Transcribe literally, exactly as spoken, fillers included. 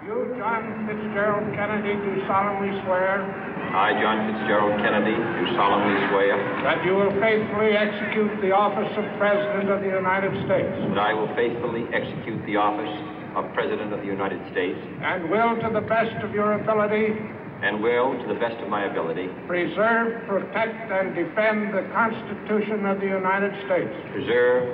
You, John Fitzgerald Kennedy, do solemnly swear I, John Fitzgerald Kennedy, do solemnly swear that you will faithfully execute the office of President of the United States that I will faithfully execute the office of President of the United States and will, to the best of your ability, and will, to the best of my ability, preserve, protect, and defend the Constitution of the United States. preserve,